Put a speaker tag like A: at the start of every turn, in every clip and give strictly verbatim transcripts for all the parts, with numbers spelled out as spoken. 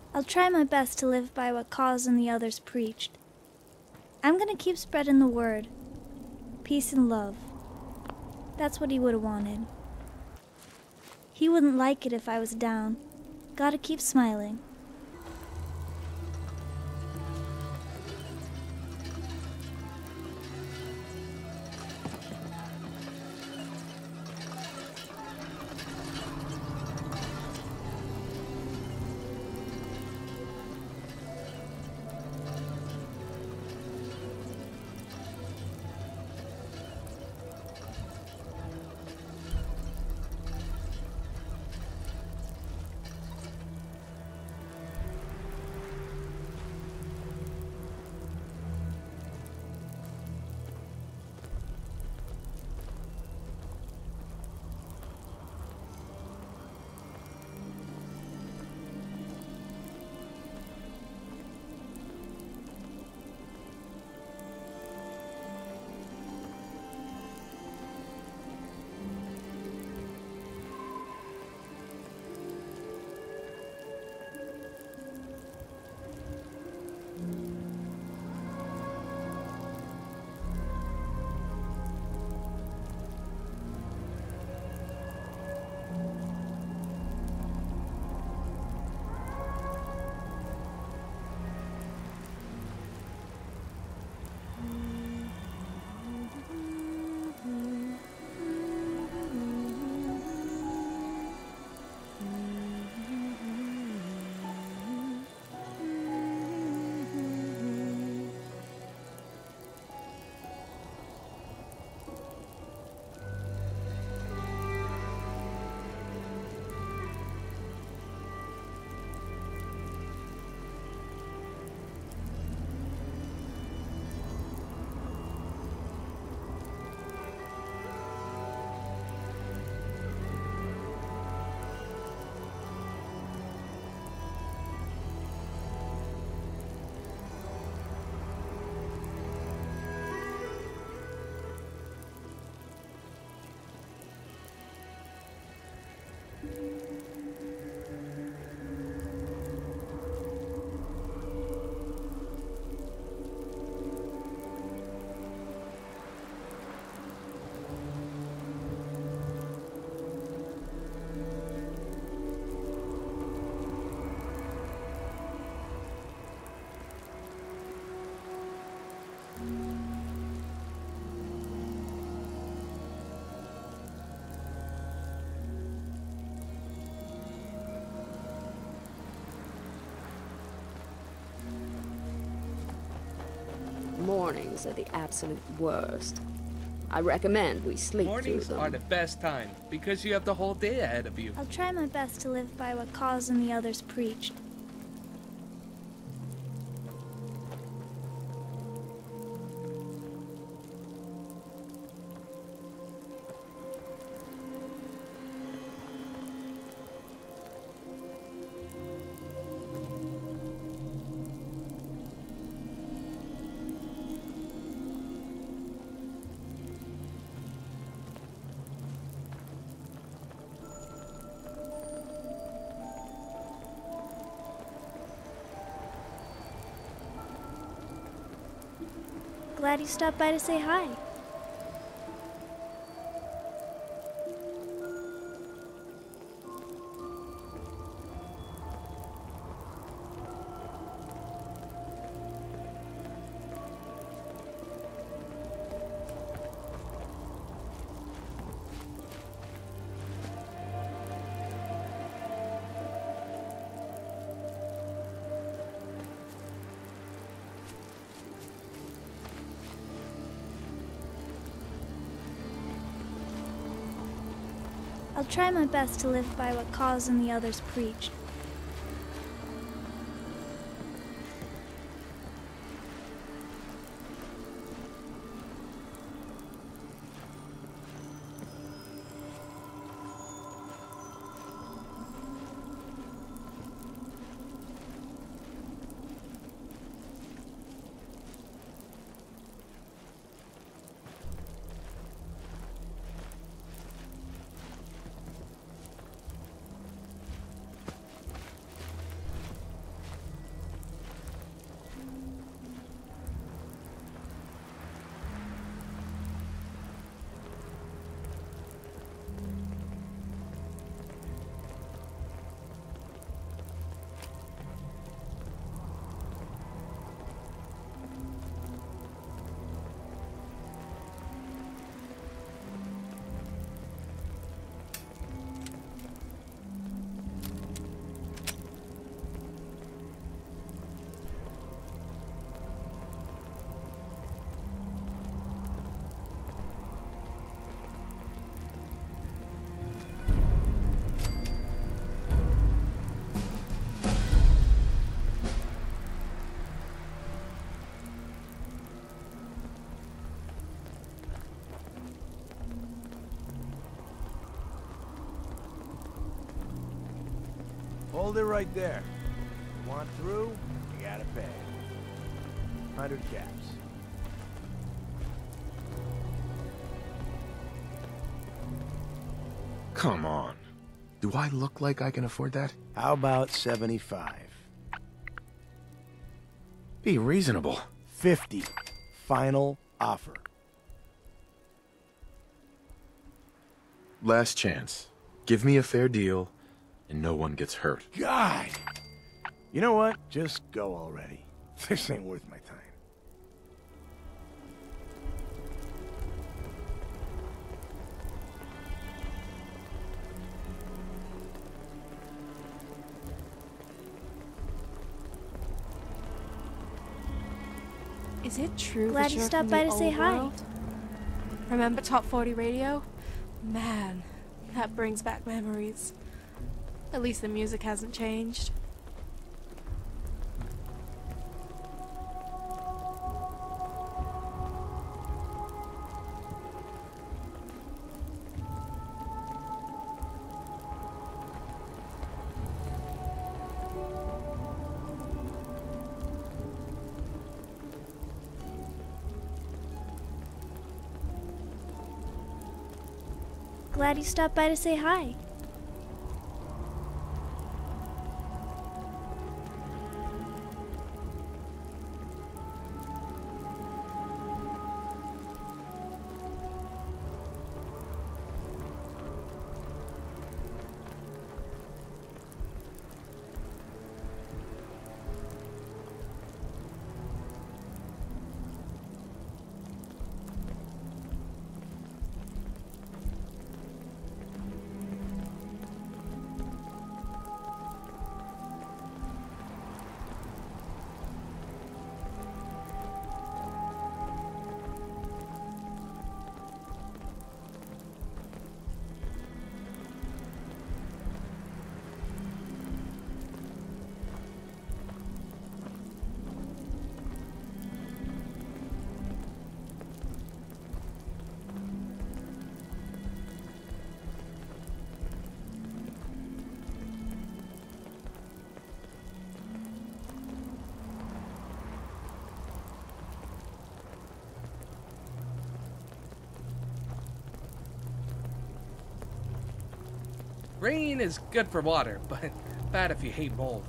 A: I'll try my best to live by what Cause and the others preached. I'm gonna keep spreading the word. Peace and love. That's what he would have wanted. He wouldn't like it if I was down. Gotta keep smiling.
B: Mornings are the absolute worst. I recommend we sleep
C: Mornings
B: through them.
C: are the best time, because you have the whole day ahead of you.
A: I'll try my best to live by what Cause and the others preached. Glad you stopped by to say hi. I'll try my best to live by what Cause and the others preached.
D: Hold it right there. You want through, you gotta pay. Hundred caps.
E: Come on. Do I look like I can afford that?
D: How about seventy-five?
E: Be reasonable.
D: Fifty. Final offer.
E: Last chance. Give me a fair deal, and no one gets hurt.
D: God! You know what? Just go already. This ain't worth my time.
F: Is it true
A: Glad
F: that
A: you
F: you're
A: stopped
F: from
A: by
F: the
A: to say
F: old
A: hi.
F: world? Remember Top forty Radio? Man, that brings back memories. At least the music hasn't changed.
A: Glad you stopped by to say hi.
C: Rain is good for water, but bad if you hate mold.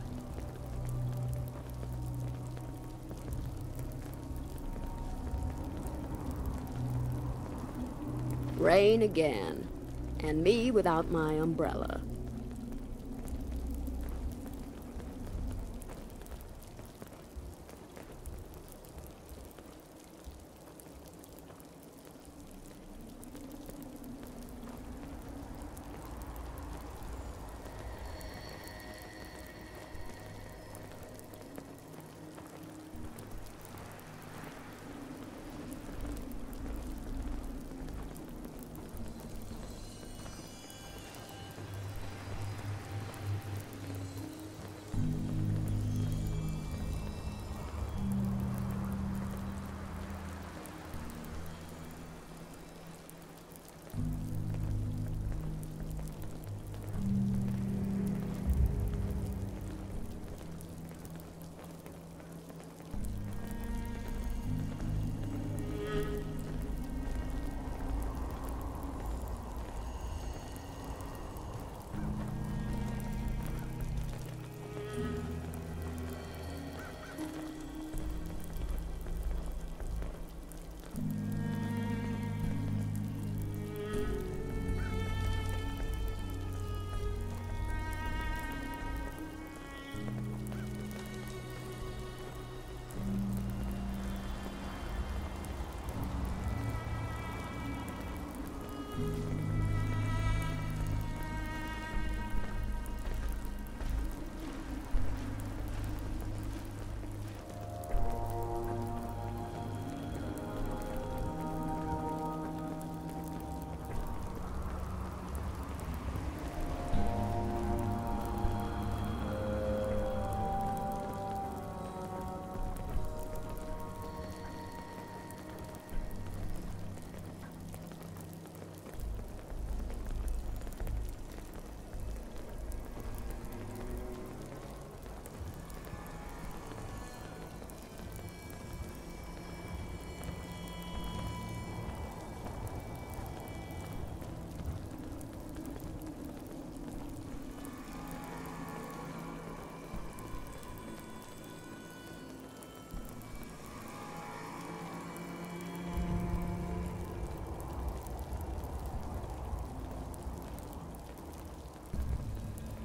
B: Rain again. And me without my umbrella.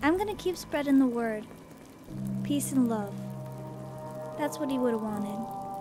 A: I'm gonna keep spreading the word. Peace and love. That's what he would have wanted.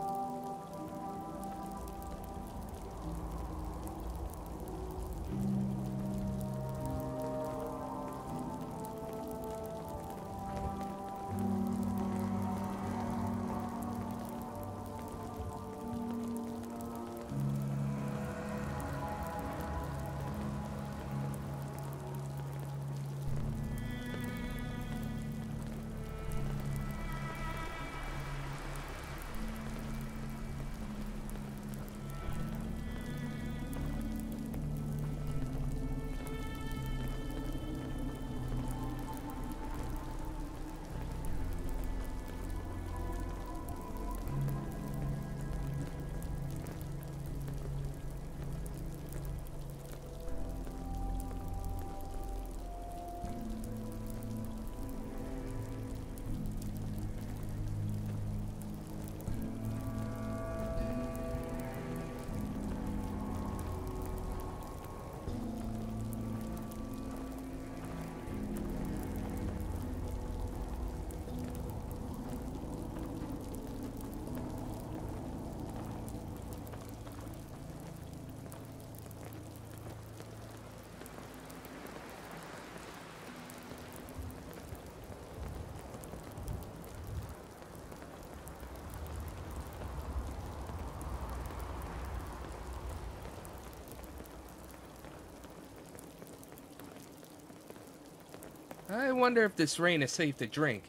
C: I wonder if this rain is safe to drink.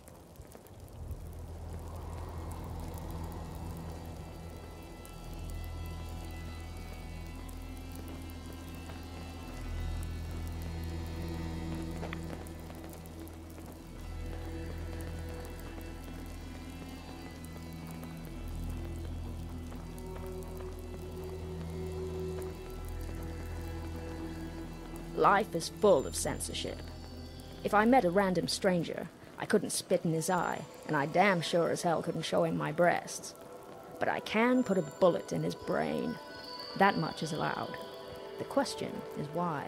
B: Life is full of censorship. If I met a random stranger, I couldn't spit in his eye, and I damn sure as hell couldn't show him my breasts. But I can put a bullet in his brain. That much is allowed. The question is why.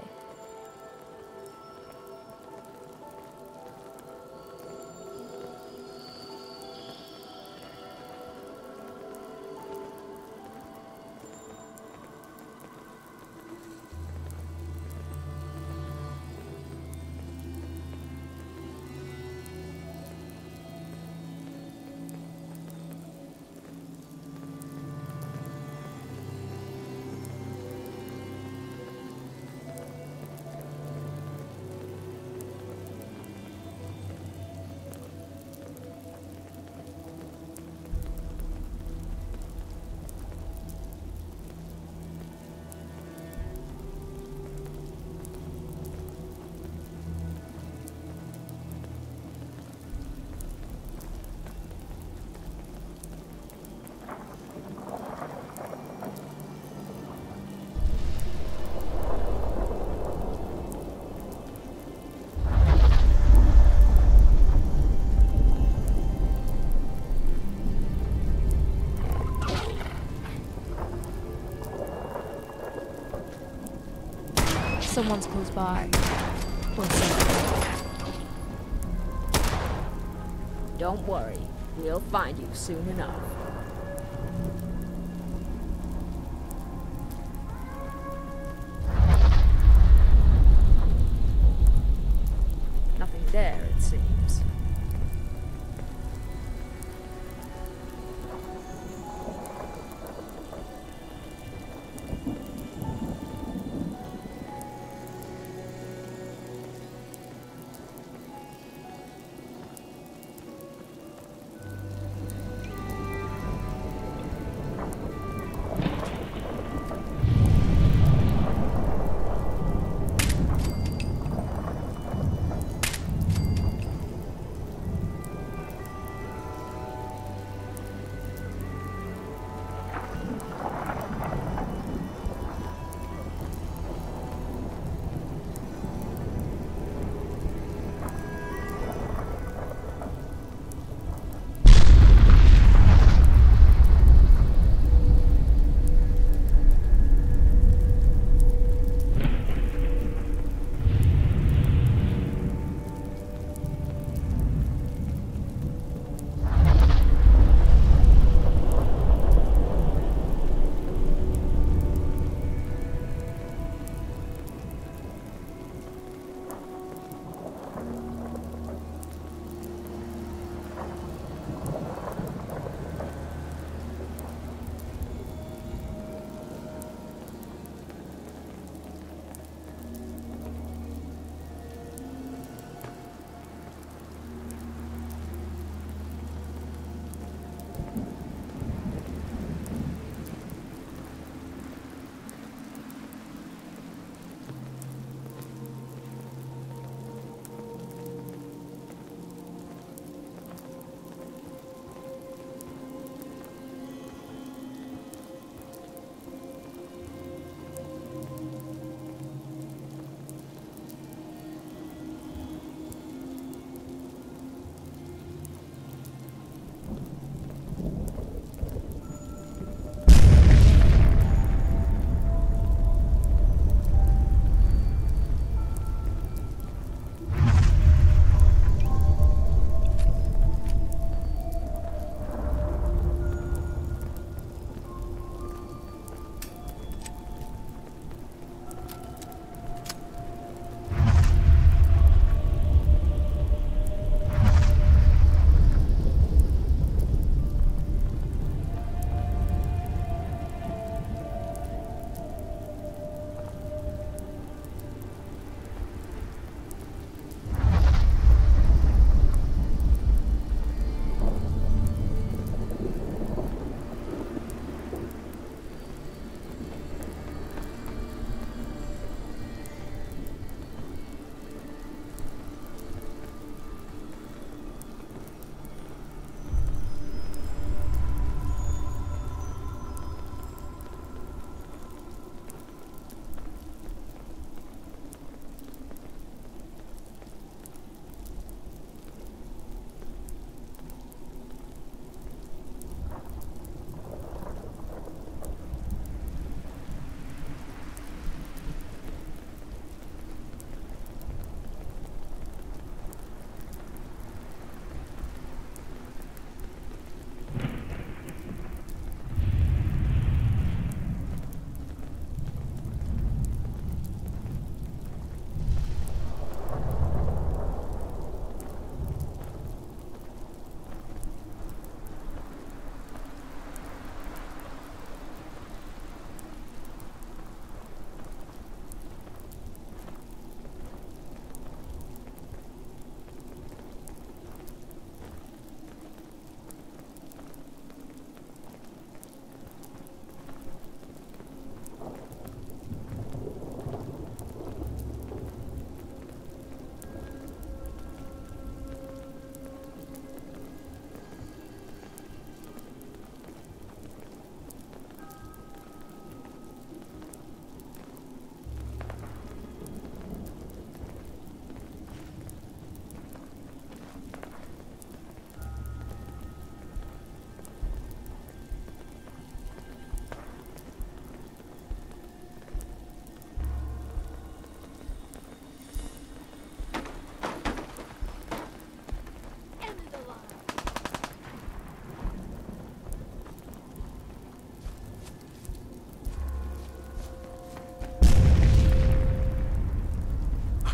F: Someone's close by. One second.
B: Don't worry, we'll find you soon enough. Nothing there, it seems.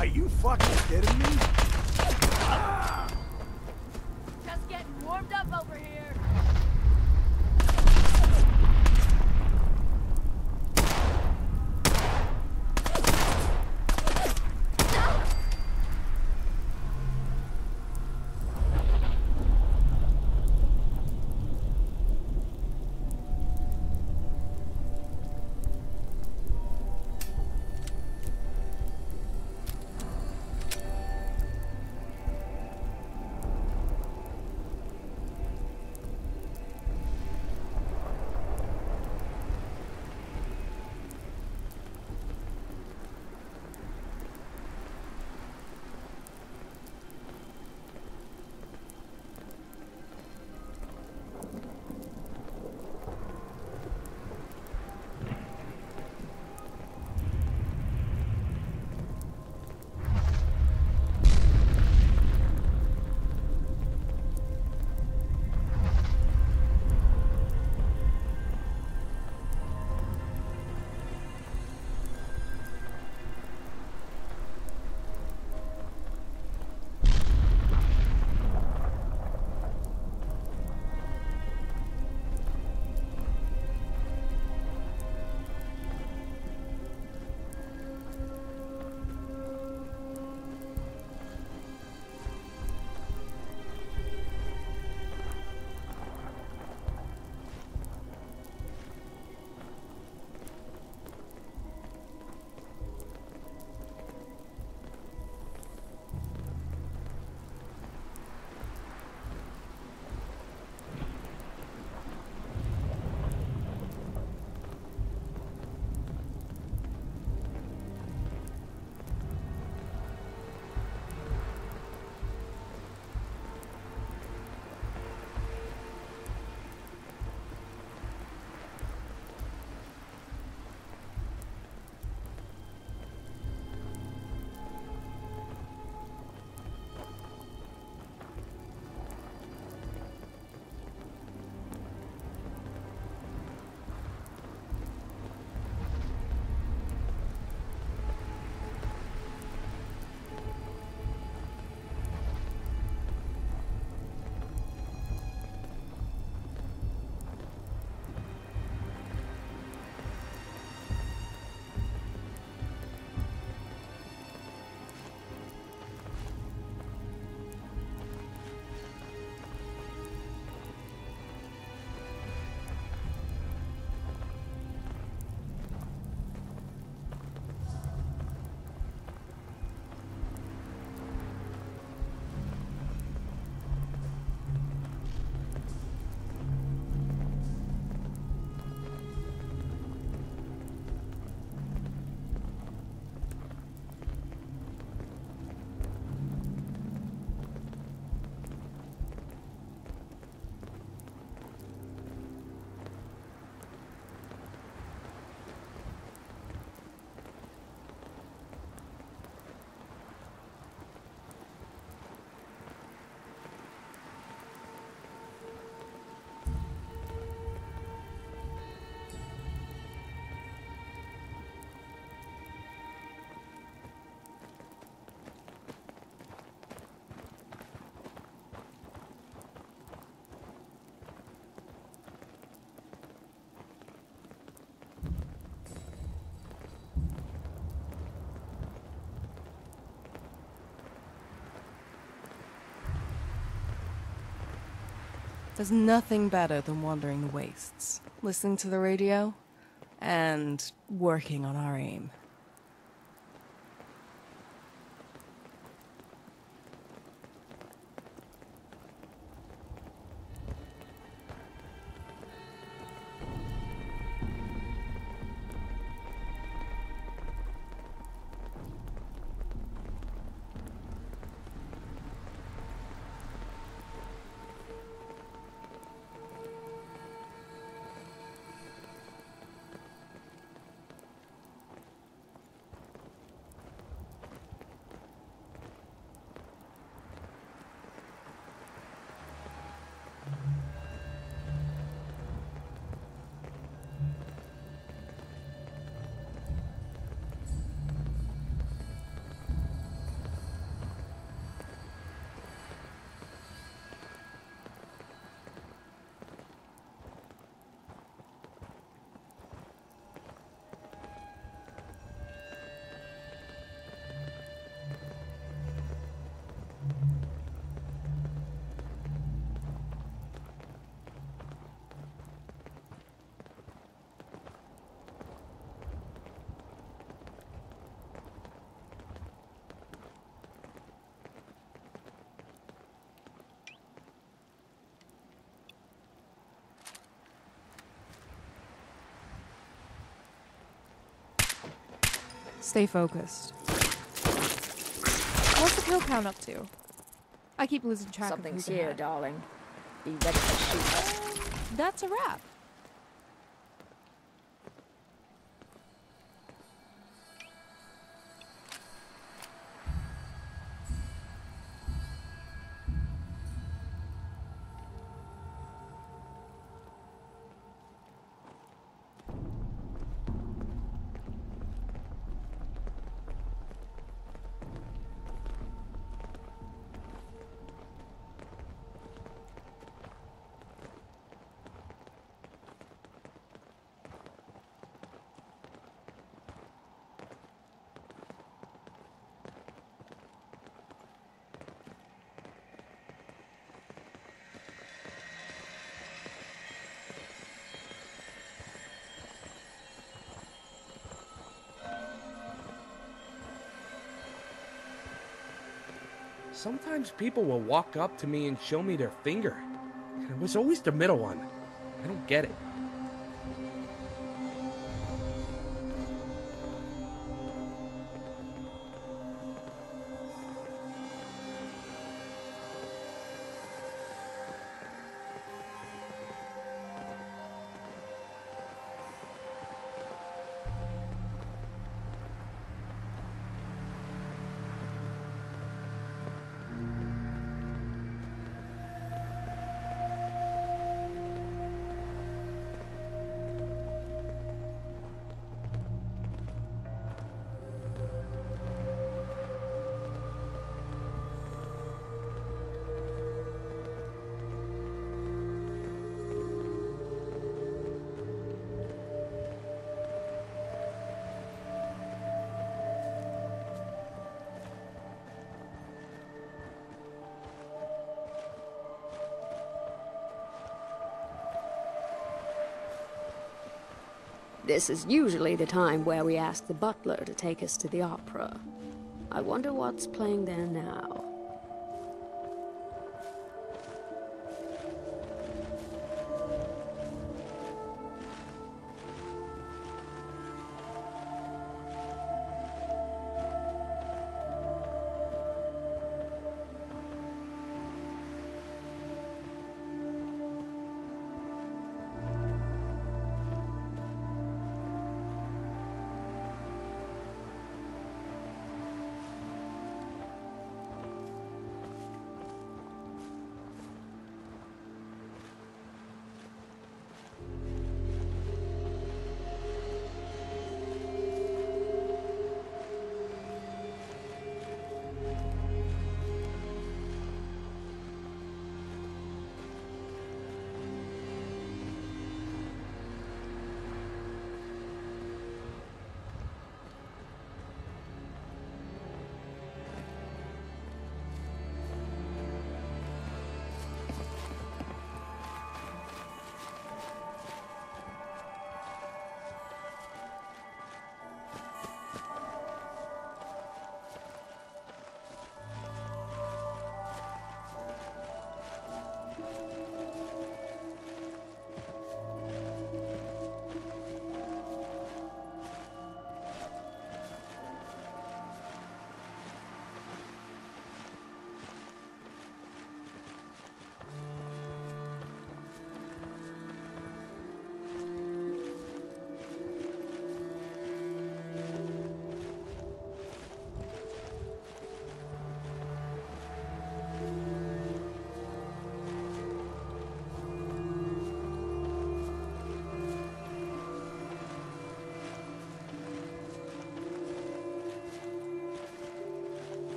D: Are you fucking kidding me?
F: Just getting warmed up over here.
G: There's nothing better than wandering the wastes, listening to the radio, and working on our aim.
F: Stay focused. What's the kill count up to? I keep losing track
B: Something's
F: of who's
B: here,
F: ahead.
B: darling. Be ready to shoot.
F: That's a wrap.
C: Sometimes people will walk up to me and show me their finger. It was always the middle one. I don't get it.
H: This is usually the time where we ask the butler to take us to the opera. I wonder what's playing there now.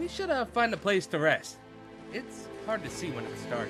C: we should uh, find a place to rest. It's hard to see when it's dark.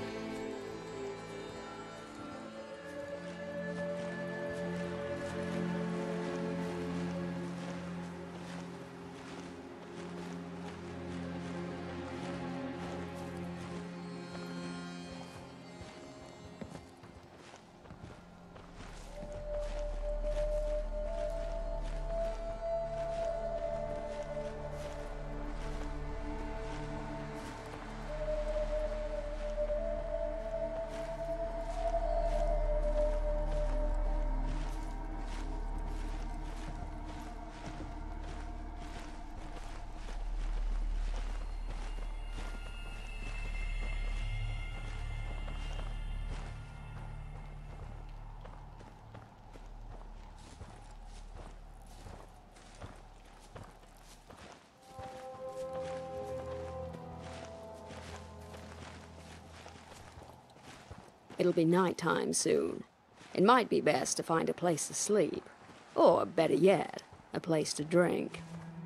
H: It'll be nighttime soon. It might be best to find a place to sleep. Or, better yet, a place to drink.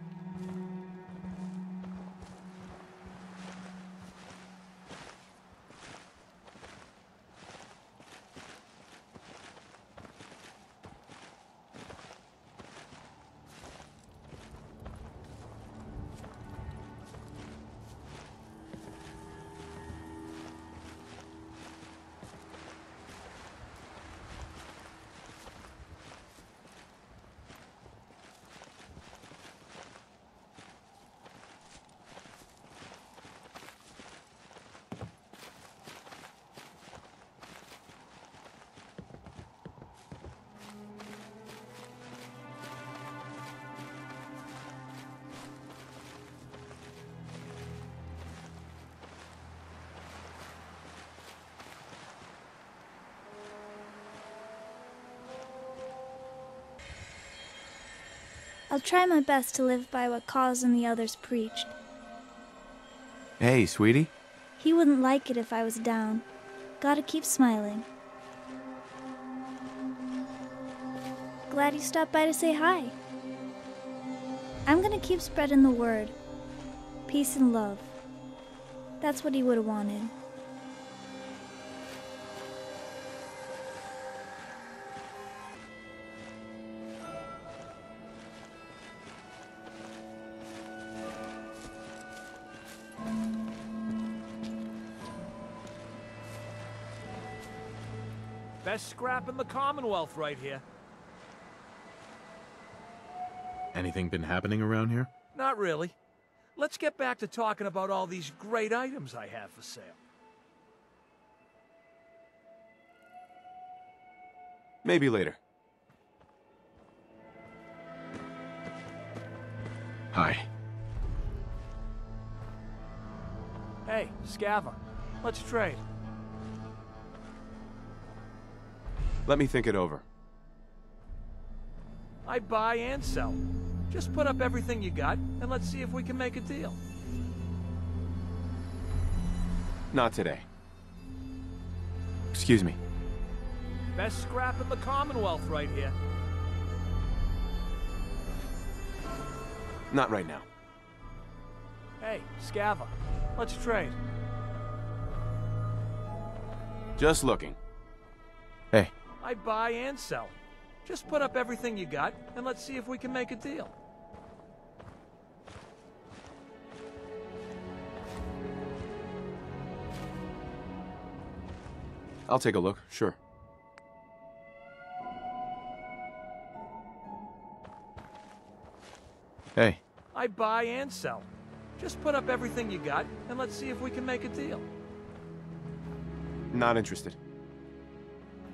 A: I'll try my best to live by what Cause and the others preached.
E: Hey, sweetie.
A: He wouldn't like it if I was down. Gotta keep smiling. Glad you stopped by to say hi. I'm gonna keep spreading the word. Peace and love. That's what he would have wanted.
D: Best scrap in the Commonwealth right here.
E: Anything been happening around here?
D: Not really. Let's get back to talking about all these great items I have for sale.
E: Maybe later. Hi.
D: Hey, Scava, let's trade.
E: Let me think it over.
D: I buy and sell. Just put up everything you got, and let's see if we can make a deal.
E: Not today. Excuse me.
D: Best scrap in the Commonwealth right here.
E: Not right now.
D: Hey, Scava, let's trade.
E: Just looking. Hey.
D: I buy and sell. Just put up everything you got, and let's see if we can make a deal.
E: I'll take a look, sure. Hey.
D: I buy and sell. Just put up everything you got, and let's see if we can make a deal.
E: Not interested.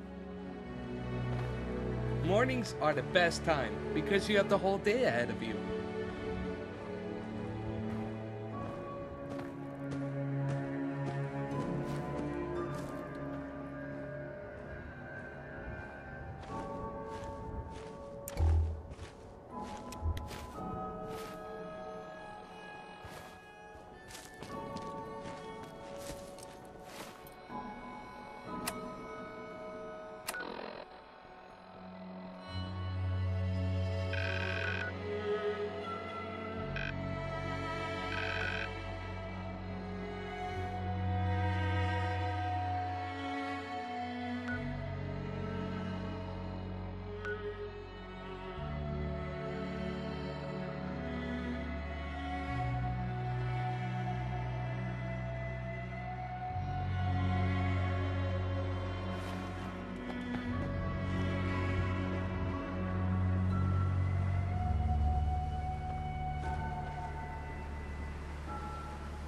C: Mornings are the best time because you have the whole day ahead of you.